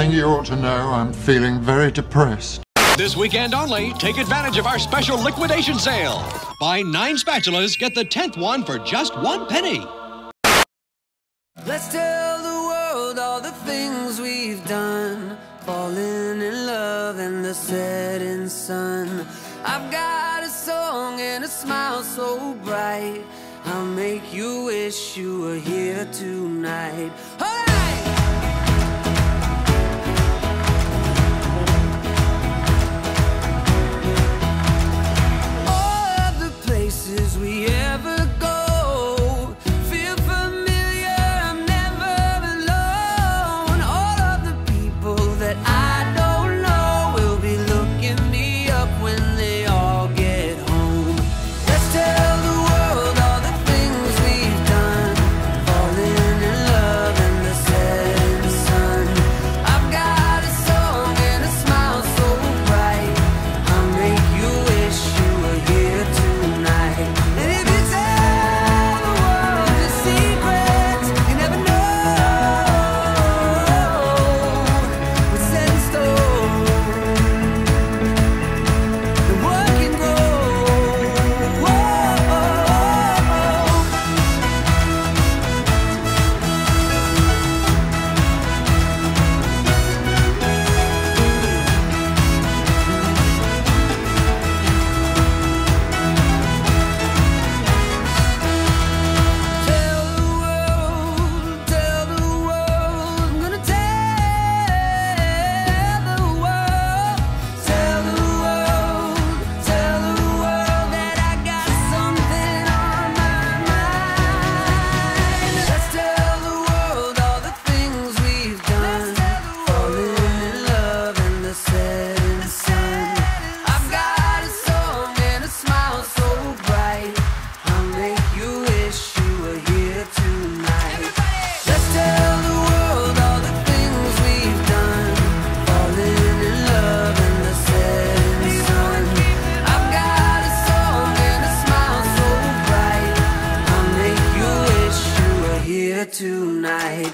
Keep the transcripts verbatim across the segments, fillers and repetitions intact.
something you ought to know. I'm feeling very depressed. This weekend only, take advantage of our special liquidation sale. Buy nine spatulas, get the tenth one for just one penny. Let's tell the world all the things we've done, falling in love in the setting sun. I've got a song and a smile so bright, I'll make you wish you were here tonight. All right! We ever go feel familiar, I'm never alone. All of the people that I don't know will be looking me up when they all get home. Let's tell the world all the things we've done, falling in love in the setting sun. I've got a song and a smile so bright, I'll make you wish you were here tonight. Tonight.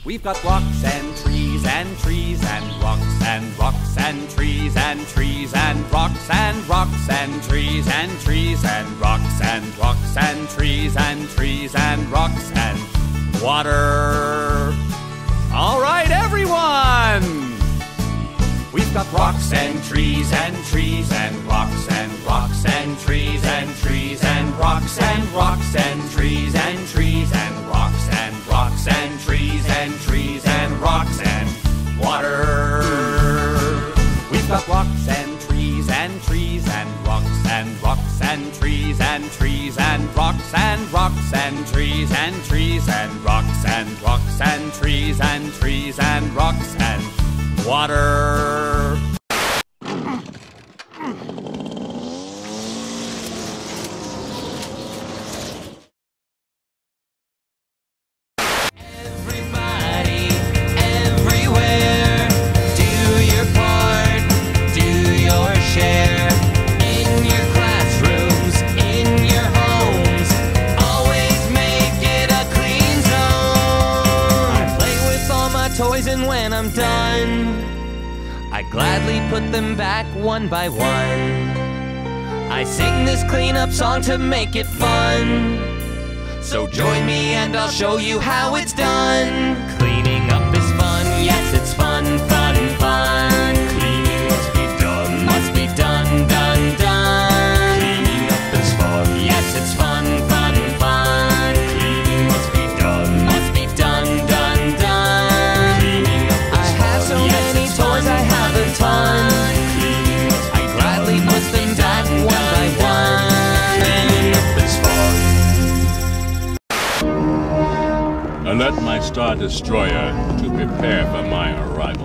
We've got rocks and trees and trees and rocks and rocks and trees and trees and rocks and rocks and trees and trees and rocks and rocks and trees and trees and rocks and water. All right, everyone! We've got rocks and trees and trees and rocks and rocks and trees and trees and rocks and rocks and trees and trees and rocks and rocks and trees and trees and rocks and water. We've got rocks and trees and trees and rocks and rocks and trees and trees and rocks and rocks and trees and trees and rocks and rocks and trees and trees and rocks and water. Everybody, everywhere, do your part, do your share. In your classrooms, in your homes, always make it a clean zone. I play with all my toys and when I'm done, I gladly put them back one by one. I sing this cleanup song to make it fun. So join me and I'll show you how it's done. Cleaning up is fun, yes it's fun, fun, fun. Cleaning must be done, must be done, done, done. Cleaning up is fun, yes it's fun, fun, fun. Cleaning must be done, must be done, done, done. Cleaning up is I have so yes, many toys, I have a ton. Cleaning must be I gladly done, put them back one by one. Cleaning up is fun. Alert my Star Destroyer to prepare for my arrival.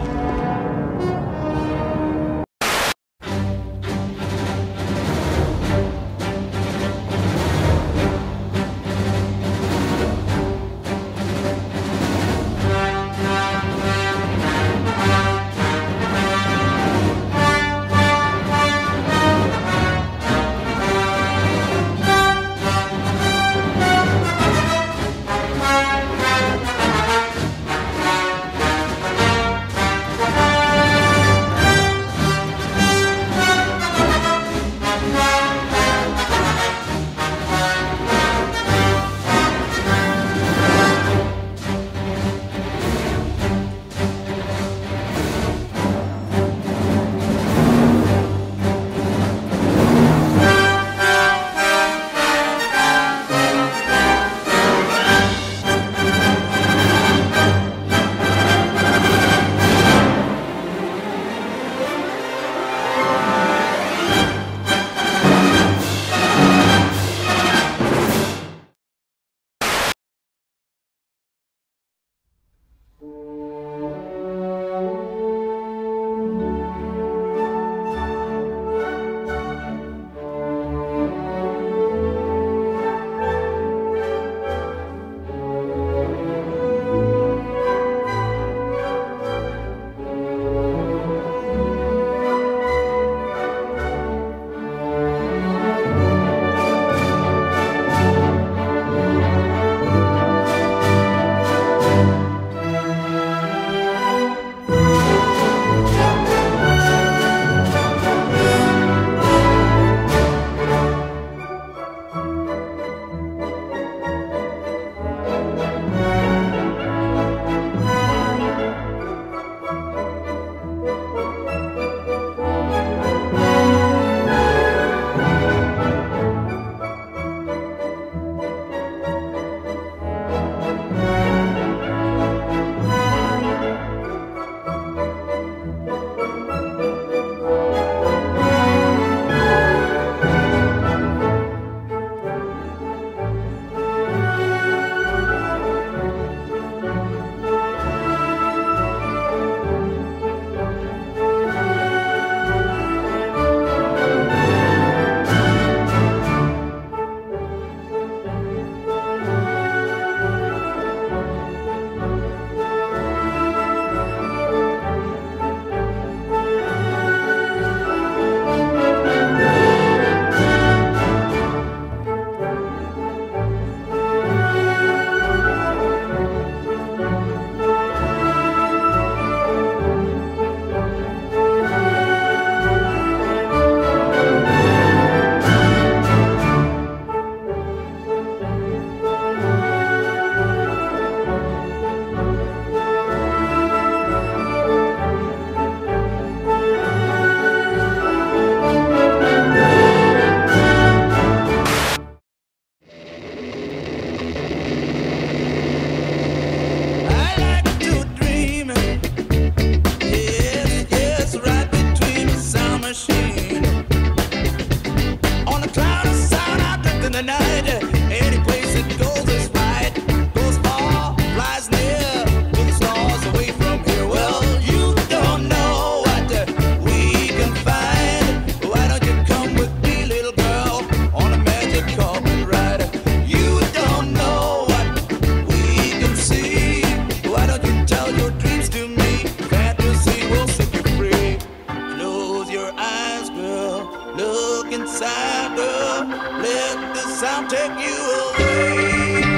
night. Any place that goes is right. Goes far, flies near, to the stars away from here. Well, you don't know what we can find. Why don't you come with me, little girl, on a magic carpet ride? You don't know what we can see. Why don't you tell your dreams to me? Fantasy will set you free. Close your eyes, girl. Look inside, girl. Let the sound take you away.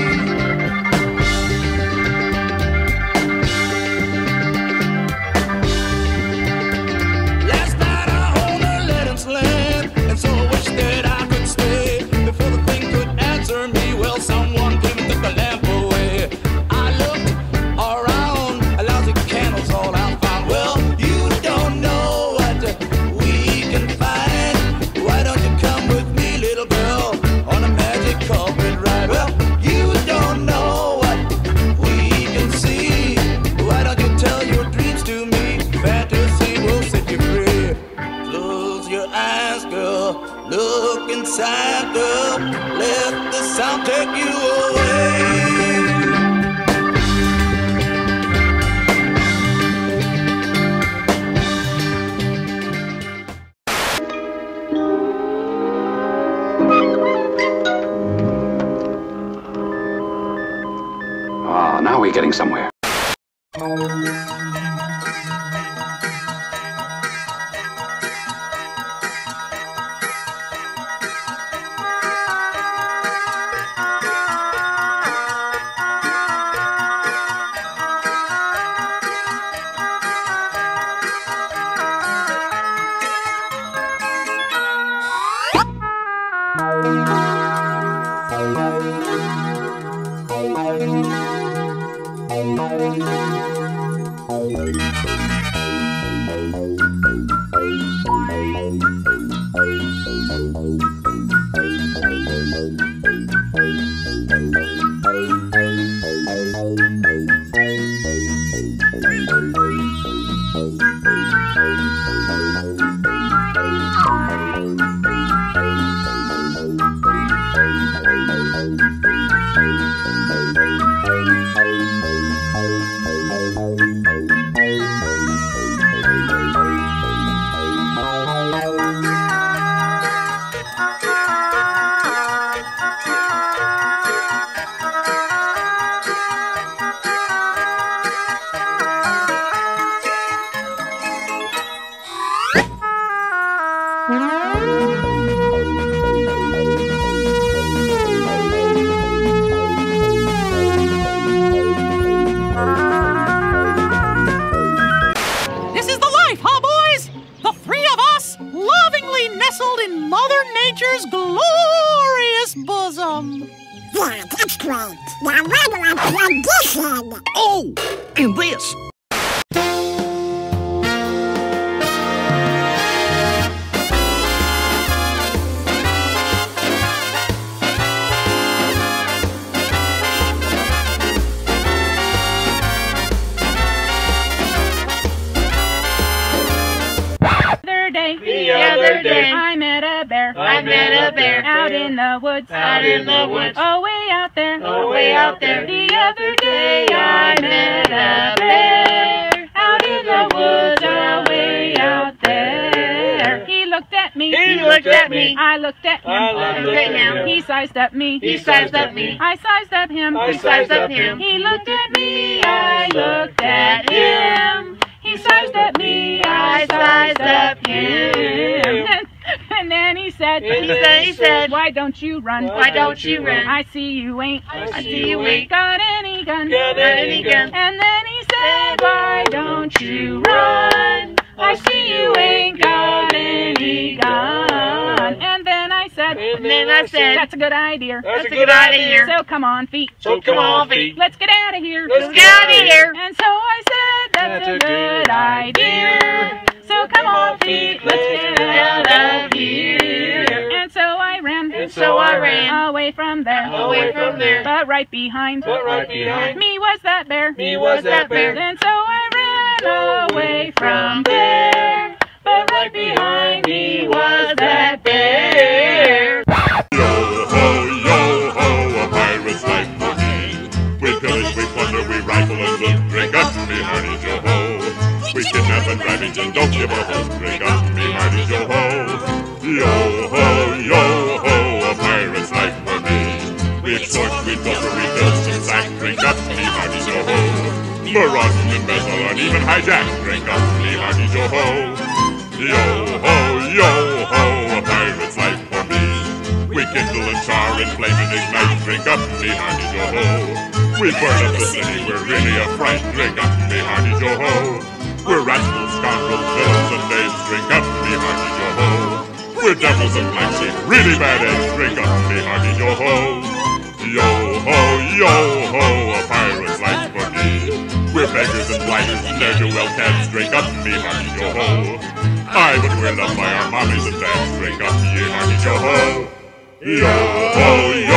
Last night I hold her letters lamp, and so I wish that I could stay. Before the thing could answer me, well, someone came and took the lamp away. I looked around, a lousy candle's all I found. Well, you don't know what we can find. Why don't you come with me, little girl, on a magic carpet ride? Well, you don't know what we can see. Why don't you tell your dreams to me? Fantasy will set you free. Close your eyes, girl. Look inside, girl. Let the sound take you away. Ah, now we're getting somewhere. This is the life, huh, boys? The three of us, lovingly nestled in Mother Nature's glorious bosom. Yeah, that's great. Now regular tradition. Oh, and this. The other day, I met a bear. I met a bear out in the woods. Out in the woods. Oh, way out there. Oh, way out there. The other day I met a bear out in the woods. Oh, way out there. He looked at me. He looked at me. I looked at him. I looked at him. He sized up me. He sized up me. I sized up him. I sized up him. He looked at me. I looked at him. He sized up me. I sized up him. And, and then he said, he said, he said, why don't you run? Why don't you run? I see you ain't. I see you ain't got any gun. got any gun. And then he said, why don't you run? I see you ain't got any gun. And then I said, And then I said, that's a good idea. That's a good idea. So come on, feet. So come on, feet. Let's get out of here. Let's get out of here. And so I said, that's, a good idea. So come on, feet. Let's get out of here. And so I ran. And so I ran away from there. away from there. But right behind. But right behind me was that bear. me was that bear. And so I ran away from there. But right behind me was that bear. Yo ho yo extort, we pilfer, we pills and sack. Drink up, me hearty yo-ho. Maraud and embezzle and even hijack. Drink up, me hearty yo-ho. Yo-ho, yo-ho, a pirate's life for me. We kindle and char and flame and ignite. Drink up, me hearty yo-ho. We burn up the city, we're really a fright. Drink up, me hearty yo-ho. We're rascals, scoundrels, villains and knaves. Drink up, me hearty yo-ho. We're devils and black sheep, really bad eggs. Drink up, me hearty yo-ho. Yo-ho, yo-ho, a pirate's life for me. We're beggars and blighters, ne'er-do-well cats. Drink up, me hearty yo-ho. Aye, but we're loved by our mommies and dads. Drink up, ye hearty yo-ho. Yo-ho,